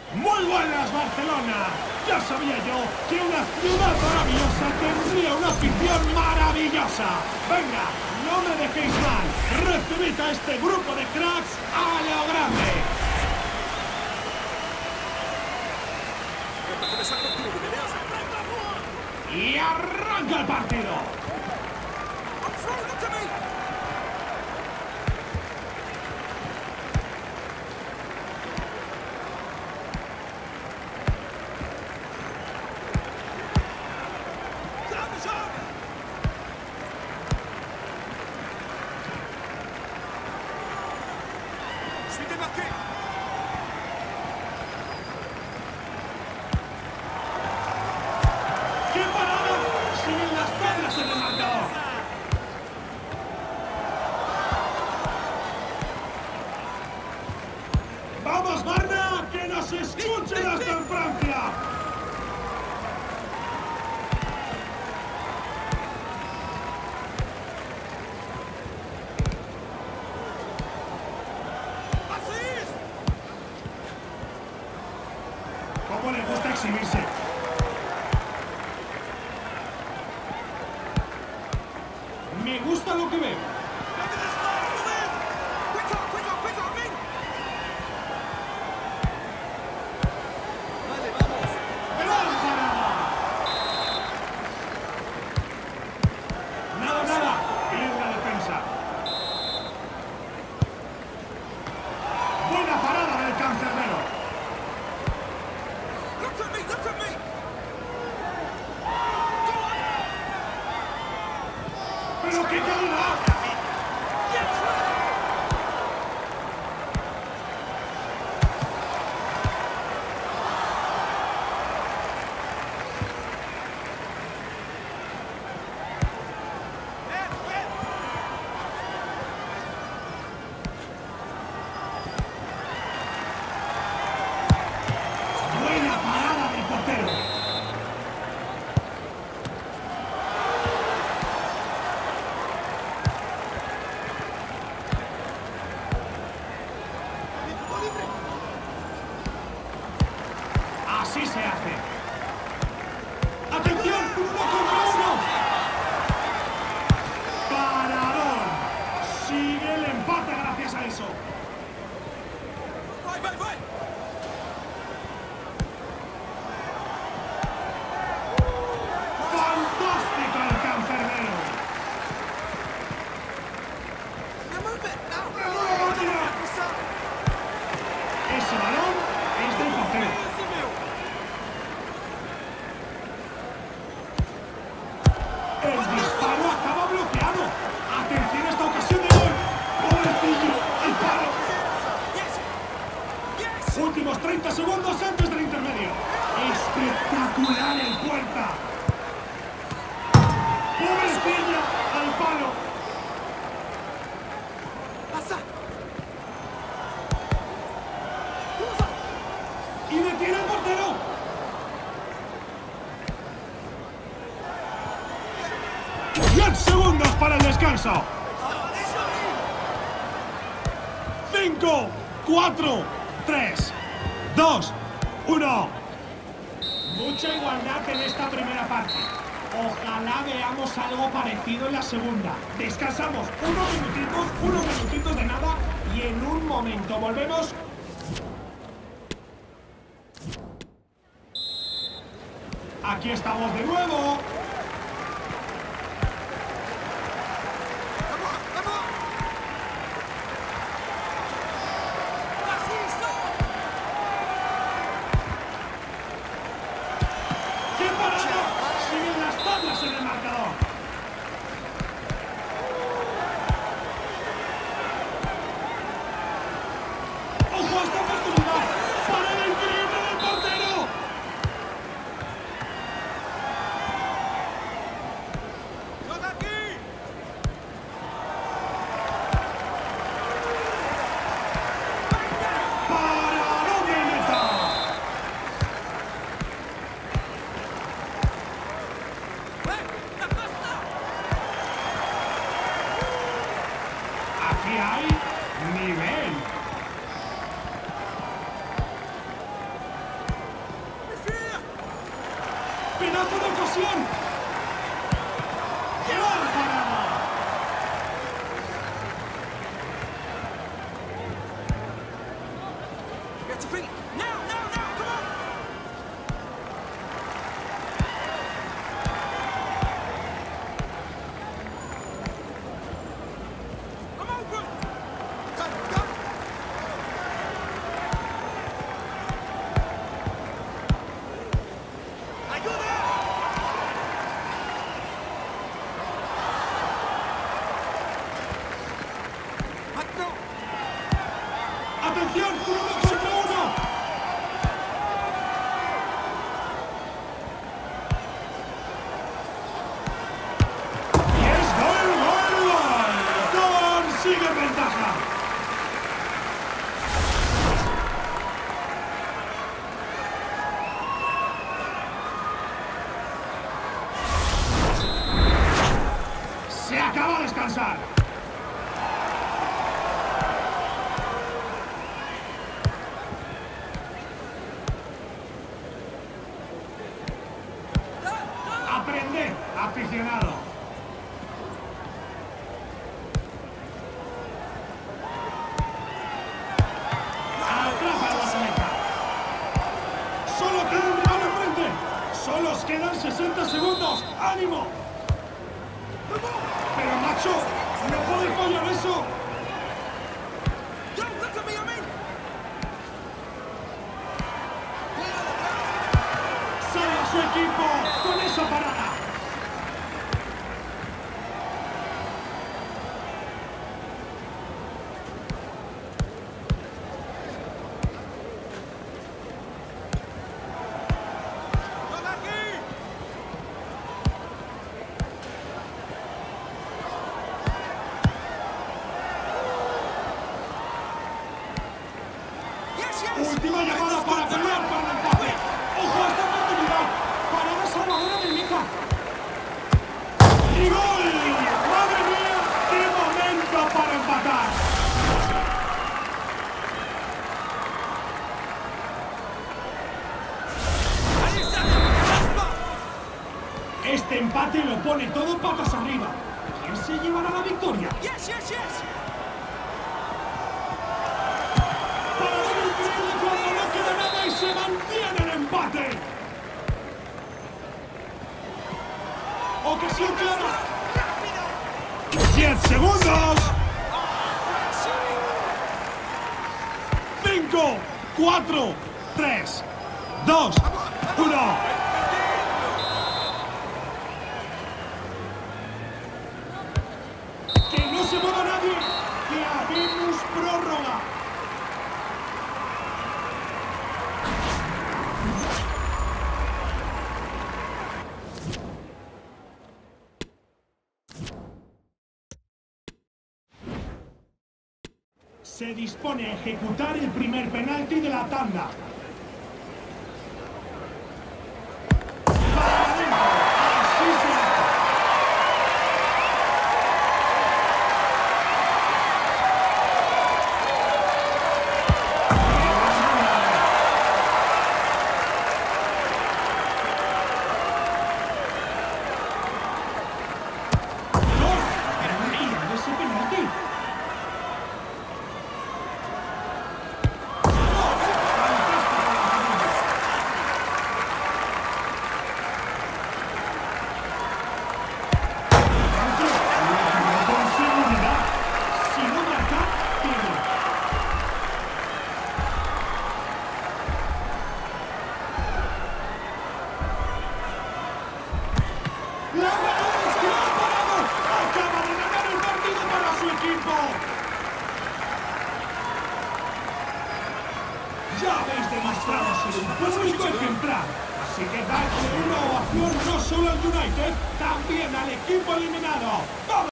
Muy buenas, Barcelona. Ya sabía yo que una ciudad maravillosa tendría una afición maravillosa. Venga, no me dejéis mal. Recibid a este grupo de cracks a lo grande. Y arranca el partido. ¡Vamos, Barna! ¡Que nos escuchen hasta en Francia! ¿Cómo le gusta exhibirse? Me gusta lo que veo. ¡Pero qué calidad! Buena parada del portero. Así se hace. ¡Atención! ¡Uno contra uno! ¡Paradón! Sigue el empate gracias a eso. ¡Fantástico el cancerbero! Ese balón es del portero. El disparo acaba bloqueado. Atención a esta ocasión de gol. Pobrecillo, el palo. Últimos 30 segundos antes del intermedio. Espectacular el puerta. Pobrecilla, al palo. Y detiene el portero. 10 segundos para el descanso. 5, 4, 3, 2, 1. Mucha igualdad en esta primera parte. Ojalá veamos algo parecido en la segunda. Descansamos unos minutitos de nada y en un momento volvemos. Aquí estamos de nuevo. Siguen las tablas en el marcador. ¡Ojo a esta oportunidad! ¡Parada increíble del portero! ¡Pedazo de ocasión! ¡Qué mal parada! ¡Atención! ¡Uno contra uno! ¡Y es gol, gol, gol! ¡Consigue ventaja! ¡Se acaba de descansar! ¡Aprende, aficionado! ¡Atrapa la selecta! ¡Solo queda un rival enfrente! ¡Solo os quedan 60 segundos! ¡Ánimo! ¡Pero, macho! ¡No puede fallar eso! ¡Sale a su equipo con esa parada! Última llamada para pelear para el empate. ¡Ojo a esta oportunidad! ¡Parada salvadora del Mica! ¡Y gol! ¡Madre mía! ¡Qué momento para empatar! Este empate lo pone todo patas arriba. ¿Quién se llevará la victoria? Cuando no queda nada y se mantiene el empate. Ocasión clara. 10 segundos. 5, 4, 3, 2, 1. Que no se mueva nadie. Que abrimos prórroga. Se dispone a ejecutar el primer penalti de la tanda. ¡Para adentro! ¡Así será! ¡Gol! ¡Pero reír de ese penalti! Ya habéis demostrado ser un público ejemplar, así que dadle una ovación no solo al United, también al equipo eliminado. ¡Vamos!